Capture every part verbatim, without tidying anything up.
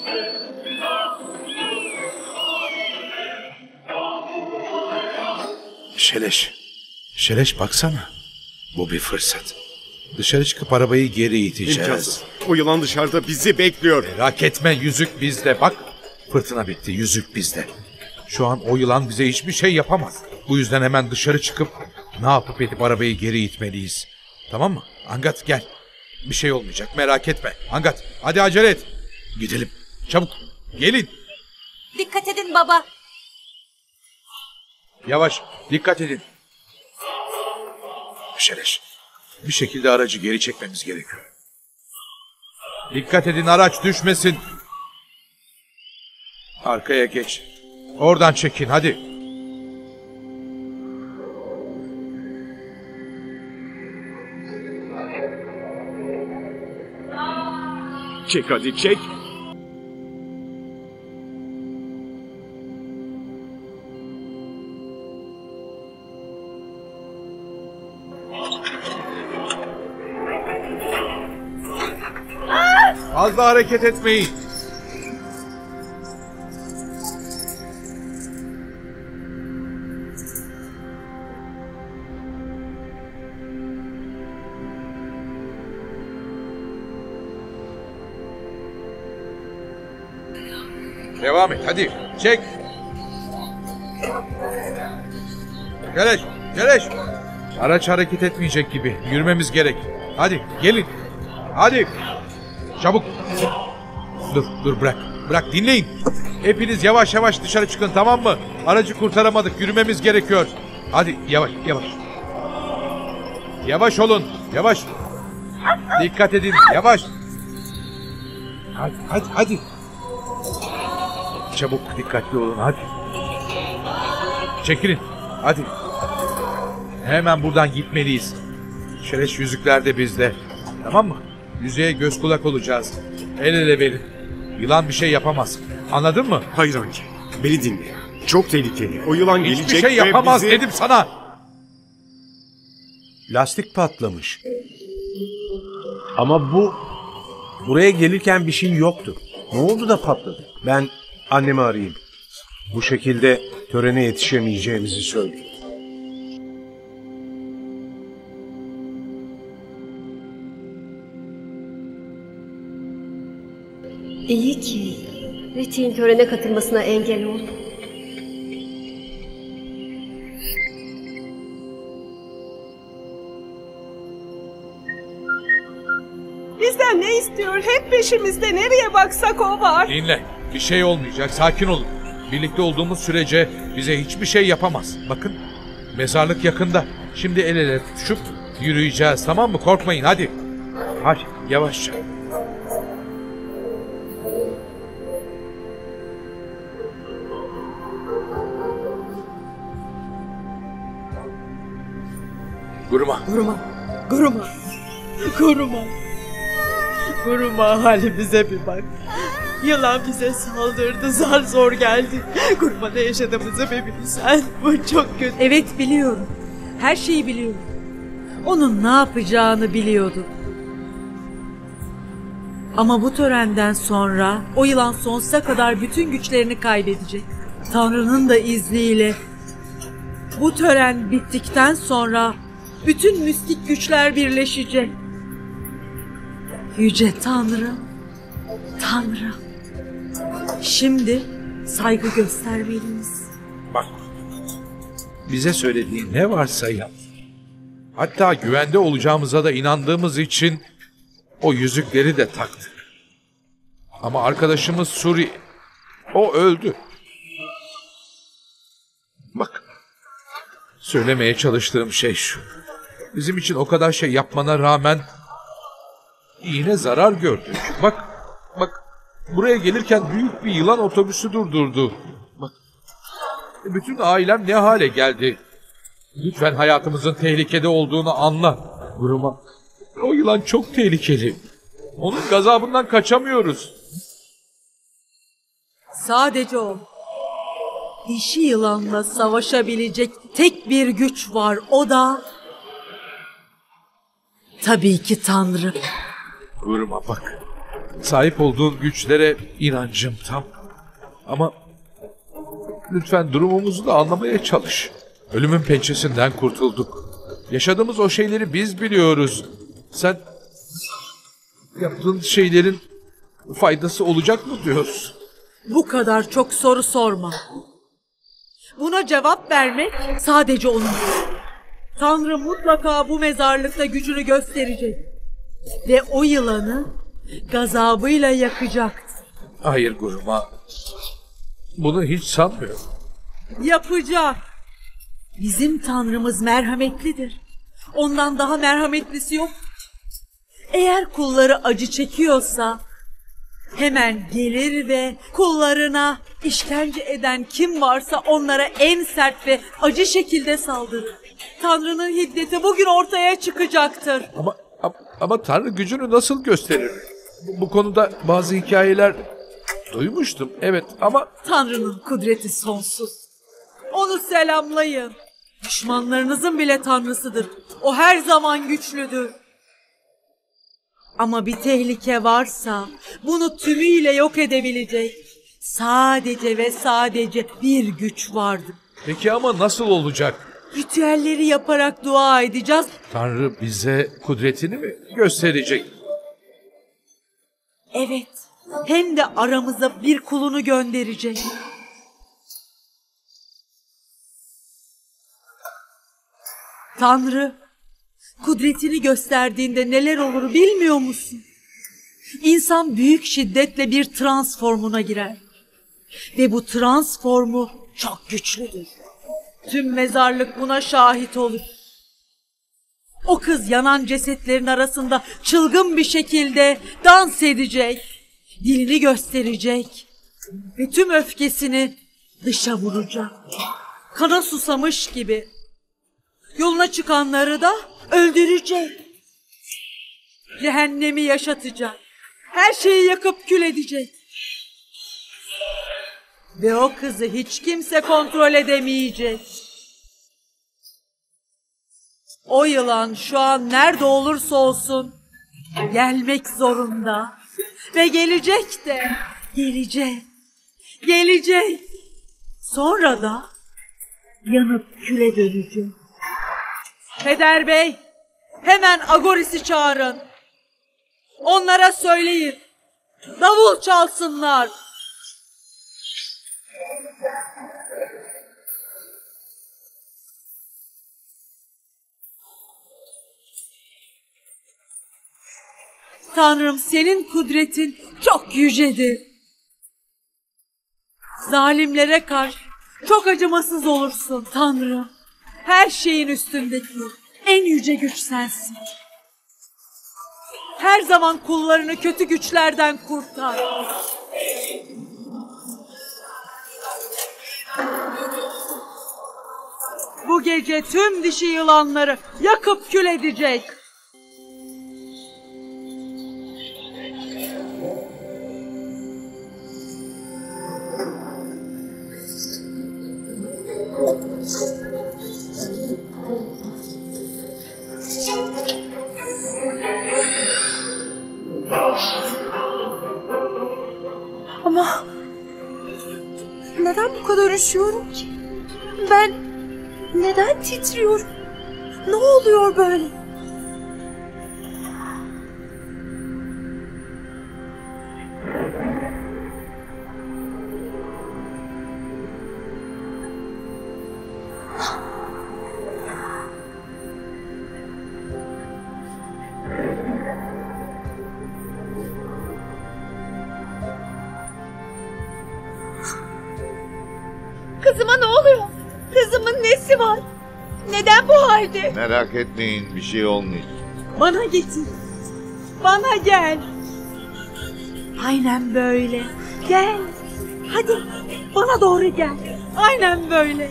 Şeleş. Şeleş baksana. Bu bir fırsat. Dışarı çıkıp arabayı geri iteceğiz. İmkansız. O yılan dışarıda bizi bekliyor. Merak etme, yüzük bizde. Bak, fırtına bitti, yüzük bizde. Şu an o yılan bize hiçbir şey yapamaz. Bu yüzden hemen dışarı çıkıp ne yapıp edip arabayı geri itmeliyiz. Tamam mı? Angat gel. Bir şey olmayacak, merak etme. Angat hadi acele et. Gidelim. Çabuk. Gelin. Dikkat edin baba. Yavaş. Dikkat edin. Şeleş. Bir şekilde aracı geri çekmemiz gerekiyor. Dikkat edin, araç düşmesin. Arkaya geç. Oradan çekin hadi. Çek hadi çek. Fazla hareket etmeyin. Devam et hadi. Çek. Geleş. Geleş. Araç hareket etmeyecek gibi. Yürümemiz gerek. Hadi gelin. Hadi. Çabuk. Dur dur bırak. Bırak dinleyin. Hepiniz yavaş yavaş dışarı çıkın, tamam mı? Aracı kurtaramadık. Yürümemiz gerekiyor. Hadi yavaş yavaş. Yavaş olun. Yavaş. Dikkat edin. Yavaş. Hadi hadi hadi. Çabuk dikkatli olun hadi. Çekilin. Hadi. Hemen buradan gitmeliyiz. Şeleş yüzükler de bizde. Tamam mı? Yüzüğe göz kulak olacağız. El ele verin. Yılan bir şey yapamaz. Anladın mı? Hayır Anki. Beni dinle. Çok tehlikeli. O yılan Hiçbir gelecek şey yapamaz ve bizi... dedim sana. Lastik patlamış. Ama bu... Buraya gelirken bir şey yoktu. Ne oldu da patladı? Ben annemi arayayım. Bu şekilde törene yetişemeyeceğimizi söyleyeyim. İyi ki Reti'nin törene katılmasına engel oldu. Bizden ne istiyor? Hep peşimizde. Nereye baksak o var. Dinle. Bir şey olmayacak. Sakin olun. Birlikte olduğumuz sürece bize hiçbir şey yapamaz. Bakın. Mezarlık yakında. Şimdi el ele tutuşup yürüyeceğiz. Tamam mı? Korkmayın hadi. Hadi yavaşça. Guruma. Guruma, Guruma, Guruma. Guruma, halimize bir bak. Yılan bize saldırdı, zar zor geldi. Guruma, ne yaşadığımızı bir bilsen. Bu çok kötü. Evet biliyorum. Her şeyi biliyorum. Onun ne yapacağını biliyordum. Ama bu törenden sonra o yılan sonsuza kadar bütün güçlerini kaybedecek. Tanrı'nın da izniyle bu tören bittikten sonra bütün mistik güçler birleşecek. Yüce Tanrı, Tanrı. Şimdi saygı göstermeliyiz. Bak. Bize söylediğin ne varsa yap. Hatta güvende olacağımıza da inandığımız için o yüzükleri de taktık. Ama arkadaşımız Suri, o öldü. Bak. Söylemeye çalıştığım şey şu. Bizim için o kadar şey yapmana rağmen yine zarar gördük. Bak, bak buraya gelirken büyük bir yılan otobüsü durdurdu. Bak, bütün ailem ne hale geldi. Lütfen hayatımızın tehlikede olduğunu anla. Guruma, o yılan çok tehlikeli. Onun gazabından kaçamıyoruz. Sadece o. Dişi yılanla savaşabilecek tek bir güç var. O da tabii ki Tanrı. Guruma bak. Sahip olduğun güçlere inancım tam. Ama lütfen durumumuzu da anlamaya çalış. Ölümün pençesinden kurtulduk. Yaşadığımız o şeyleri biz biliyoruz. Sen yaptığın şeylerin faydası olacak mı diyorsun? Bu kadar çok soru sorma. Buna cevap vermek sadece onun. Tanrı mutlaka bu mezarlıkta gücünü gösterecek. Ve o yılanı gazabıyla yakacaktır. Hayır Guruma. Bunu hiç sanmıyorum. Yapacak. Bizim Tanrımız merhametlidir. Ondan daha merhametlisi yok. Eğer kulları acı çekiyorsa hemen gelir ve kullarına işkence eden kim varsa onlara en sert ve acı şekilde saldırır. Tanrı'nın hiddeti bugün ortaya çıkacaktır. Ama ama, ama Tanrı gücünü nasıl gösterir? Bu, bu konuda bazı hikayeler duymuştum. Evet ama Tanrı'nın kudreti sonsuz. Onu selamlayın. Düşmanlarınızın bile Tanrısıdır. O her zaman güçlüdür. Ama bir tehlike varsa bunu tümüyle yok edebilecek sadece ve sadece bir güç vardır. peki ama nasıl olacak? Ritüelleri yaparak dua edeceğiz. Tanrı bize kudretini mi gösterecek? Evet, hem de aramıza bir kulunu gönderecek. Tanrı, kudretini gösterdiğinde neler olur bilmiyor musun? İnsan büyük şiddetle bir transformuna girer. Ve bu transformu çok güçlüdür. Tüm mezarlık buna şahit olur. O kız yanan cesetlerin arasında çılgın bir şekilde dans edecek. Dilini gösterecek. Ve tüm öfkesini dışa vuracak. Kana susamış gibi. Yoluna çıkanları da öldürecek. Cehennemi yaşatacak. Her şeyi yakıp kül edecek. Ve o kızı hiç kimse kontrol edemeyecek. O yılan şu an nerede olursa olsun gelmek zorunda. Ve gelecek de, gelecek, gelecek. Sonra da yanıp küle dönecek. Peder Bey, hemen Agoris'i çağırın. Onlara söyleyin. Davul çalsınlar. Tanrım, senin kudretin çok yücedir. Zalimlere karşı çok acımasız olursun Tanrım. Her şeyin üstündeki en yüce güç sensin. Her zaman kullarını kötü güçlerden kurtar. Bu gece tüm dişi yılanları yakıp kül edecek. Ama neden bu kadar üşüyorum ki? Ben neden titriyorum? Ne oluyor böyle? Kızıma ne oluyor? Kızımın nesi var? Neden bu halde? Merak etmeyin, bir şey olmayacak. Bana getir. Bana gel. Aynen böyle. Gel. Hadi bana doğru gel. Aynen böyle.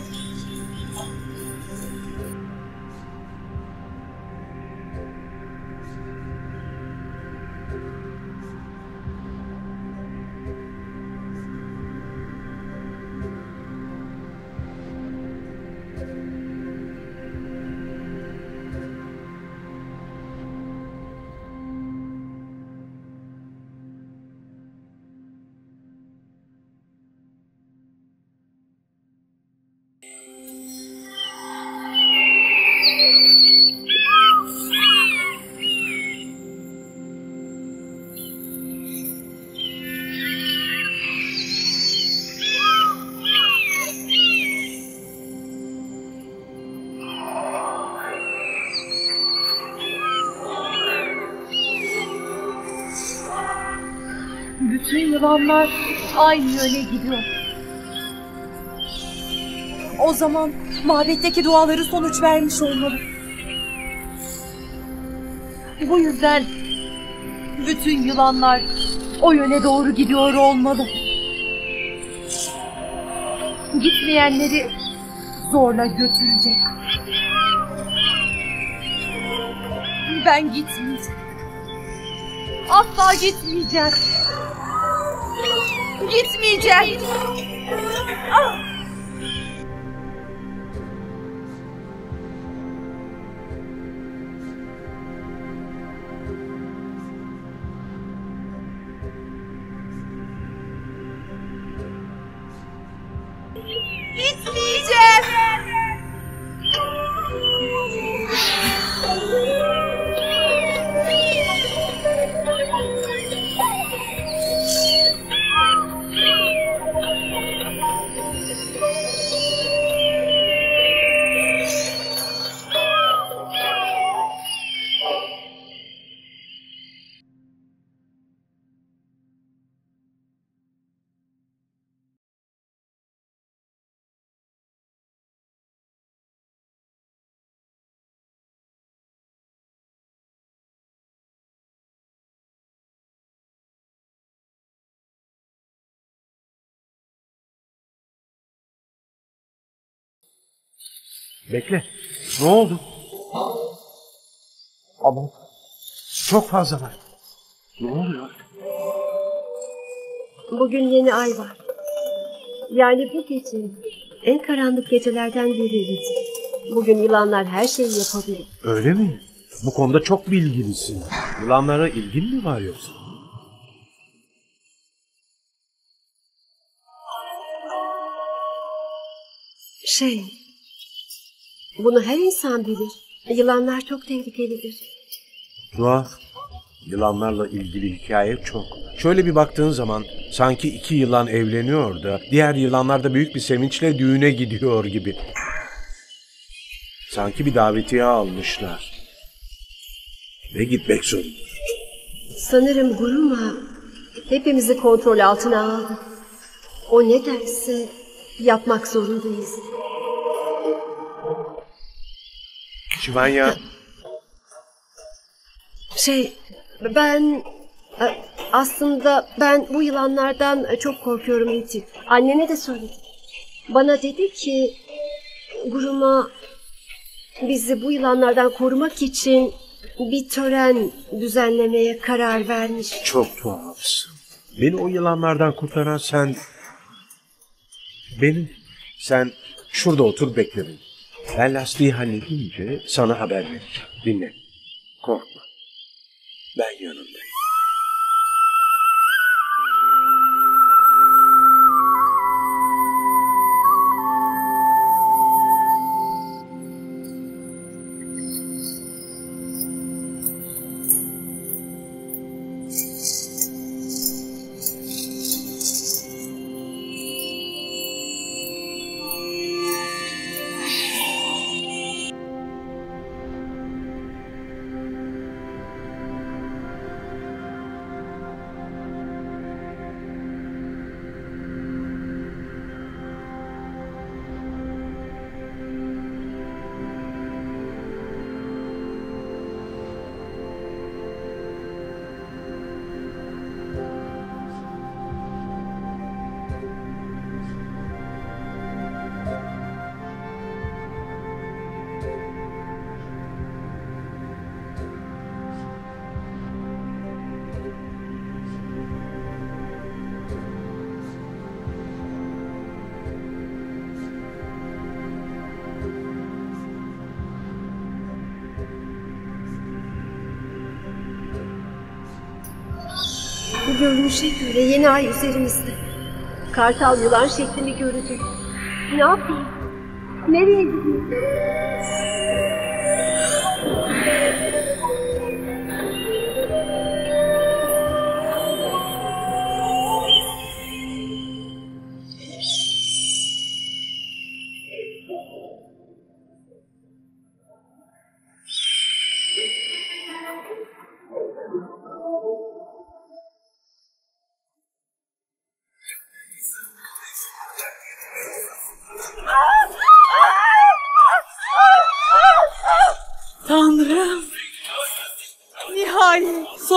Bütün yılanlar aynı yöne gidiyor. O zaman mabetteki duaları sonuç vermiş olmalı. Bu yüzden bütün yılanlar o yöne doğru gidiyor olmalı. Gitmeyenleri zorla götürecek. Ben gitmeyeceğim. Asla gitmeyeceğim. Gitmeyeceğim. Ah! Gitmeyeceğim. Bekle. Ne oldu? Ama çok fazla var. Ne oluyor? Bugün yeni ay var. Yani bu gece en karanlık gecelerden biriydi. Bugün yılanlar her şeyi yapabilir. Öyle mi? Bu konuda çok bilgilisin. Yılanlara ilgin mi var yoksa? Şey, bunu her insan bilir. Yılanlar çok tehlikelidir. Tuhaf. Yılanlarla ilgili hikaye çok. Şöyle bir baktığın zaman sanki iki yılan evleniyor da diğer yılanlar da büyük bir sevinçle düğüne gidiyor gibi. Sanki bir davetiye almışlar. Ve gitmek zorunda. Sanırım Guruma hepimizi kontrol altına aldı. O ne derse yapmak zorundayız. Şivanya. Şey, ben e, aslında ben bu yılanlardan çok korkuyorum Eti. Annene de söyledim. Bana dedi ki Guruma bizi bu yılanlardan korumak için bir tören düzenlemeye karar vermiş. Çok tuhafsın. Beni o yılanlardan kurtaran sen... Benim... Sen şurada otur bekle beni. Ben lastiği halledince sana haber vereceğim. Dinle. Korkma. Ben yanındayım. Görünüşe göre yeni ay üzerimizde. Kartal yılan şeklini görecek. Ne yapayım? Nereye gideyim?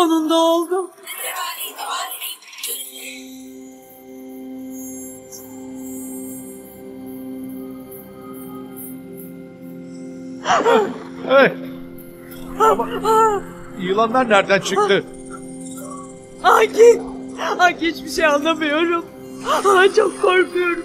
Sonunda oldu. Hey! Ama yılanlar nereden çıktı? Hangi? Hangi hiçbir şey anlamıyorum. Aa, çok korkuyorum.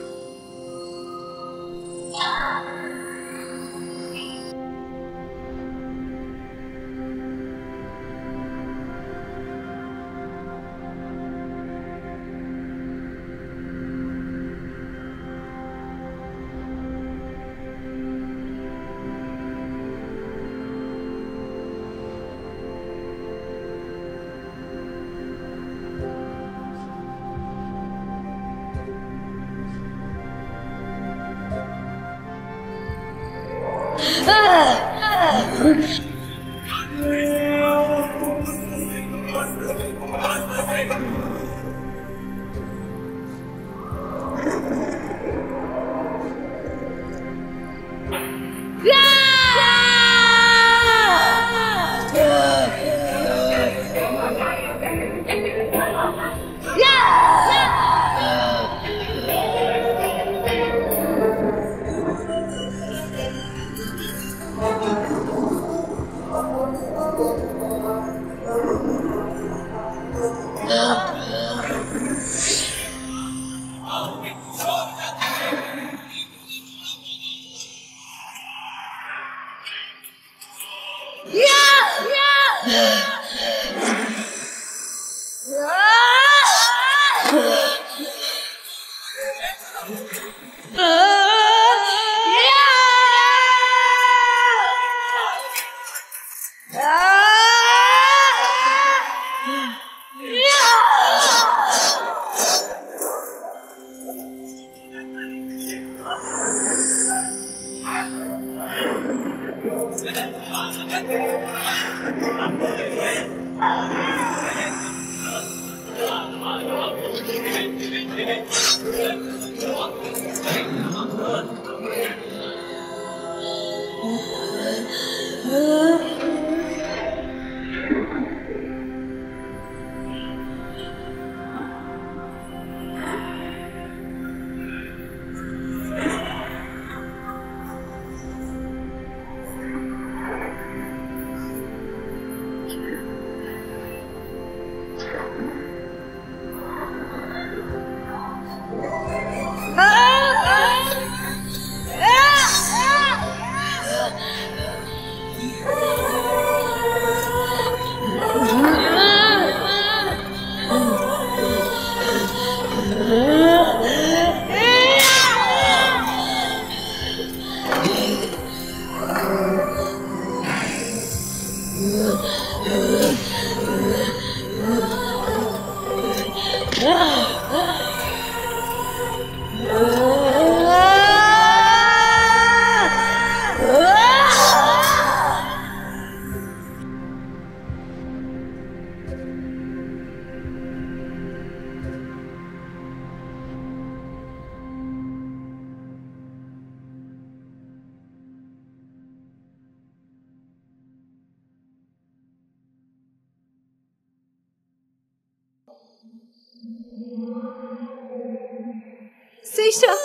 Seşa.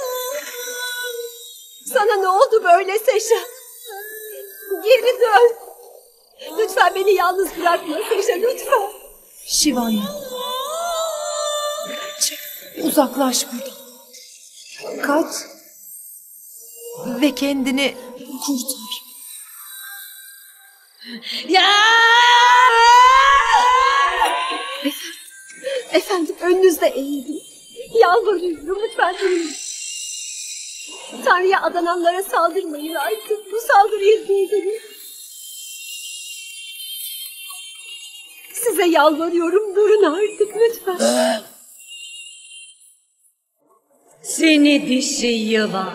Sana ne oldu böyle Seşa? Geri dön. Lütfen beni yalnız bırakma Seşa, lütfen. Şivanya. Çık. Uzaklaş buradan. Kaç. Ve kendini kurtar. Ya! Efendim, efendim önünüzde eğildim. Yalvarıyorum lütfen durun. Tanrı'ya adananlara saldırmayın artık. Bu saldırıyı durdurun. Size yalvarıyorum, durun artık lütfen. Seni dişi yılan.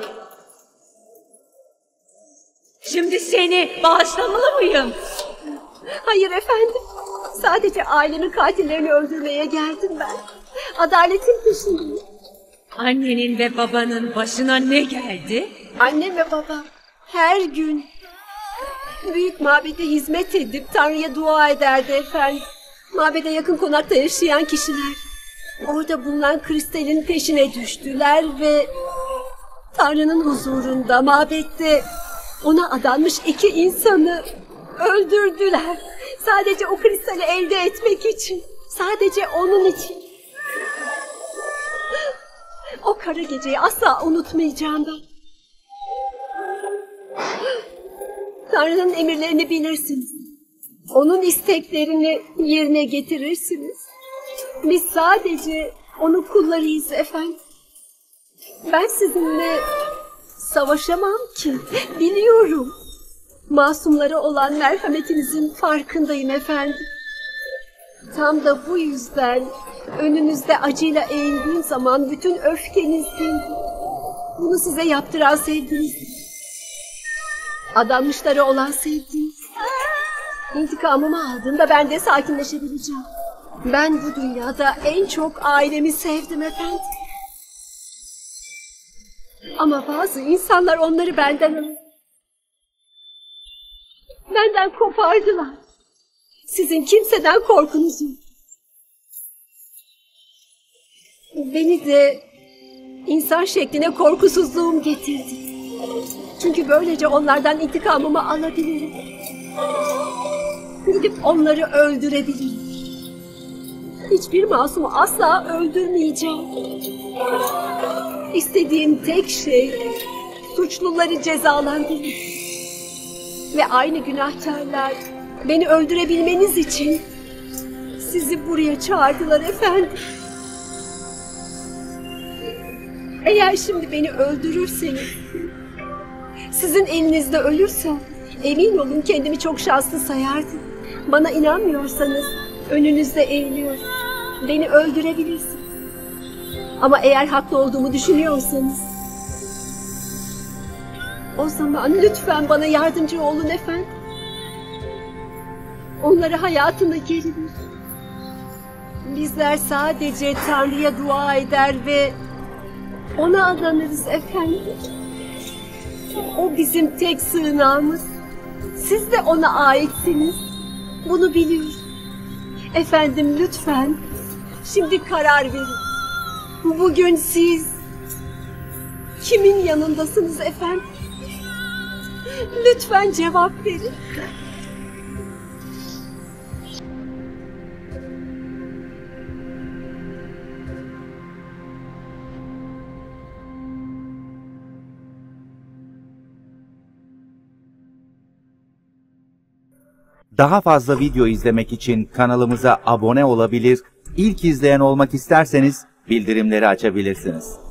Şimdi seni bağışlamalı mıyım? Hayır efendim. Sadece ailemin katillerini öldürmeye geldim ben. Adaletin peşindeyim. Annenin ve babanın başına ne geldi? Annem ve babam her gün büyük mabede hizmet edip Tanrı'ya dua ederdi efendim. Mabede yakın konakta yaşayan kişiler orada bulunan kristalin peşine düştüler ve Tanrı'nın huzurunda mabette ona adanmış iki insanı öldürdüler. Sadece o kristali elde etmek için. Sadece onun için. O kara geceyi asla unutmayacağım ben. Tanrı'nın emirlerini bilirsiniz. Onun isteklerini yerine getirirsiniz. Biz sadece onun kullarıyız efendim. Ben sizinle savaşamam ki. Biliyorum. Masumlara olan merhametinizin farkındayım efendim. Tam da bu yüzden önünüzde acıyla eğildiğim zaman bütün öfkenizden bunu size yaptıran sevginiz. Adanmışlara olan sevginiz. İntikamımı aldığımda ben de sakinleşebileceğim. Ben bu dünyada en çok ailemi sevdim efendim. Ama bazı insanlar onları benden alır. Benden kopardılar. Sizin kimseden korkunuz yok. Beni de insan şekline korkusuzluğum getirdi. Çünkü böylece onlardan intikamımı alabilirim. Gidip onları öldürebilirim. Hiçbir masumu asla öldürmeyeceğim. İstediğim tek şey suçluları cezalandırmak. Ve aynı günahkarlar beni öldürebilmeniz için sizi buraya çağırdılar efendim. Eğer şimdi beni öldürürseniz, sizin elinizde ölürsem, emin olun kendimi çok şanslı sayardım. Bana inanmıyorsanız önünüzde eğiliyorum. Beni öldürebilirsiniz. Ama eğer haklı olduğumu düşünüyorsanız, o zaman lütfen bana yardımcı olun efendim. Onları hayatına geri verin. Bizler sadece Tanrı'ya dua eder ve ona adanırız efendim. O bizim tek sığınağımız. Siz de ona aitsiniz. Bunu biliyorum. Efendim lütfen şimdi karar verin. Bugün siz kimin yanındasınız efendim? Lütfen cevap verin. Daha fazla video izlemek için kanalımıza abone olabilir, ilk izleyen olmak isterseniz bildirimleri açabilirsiniz.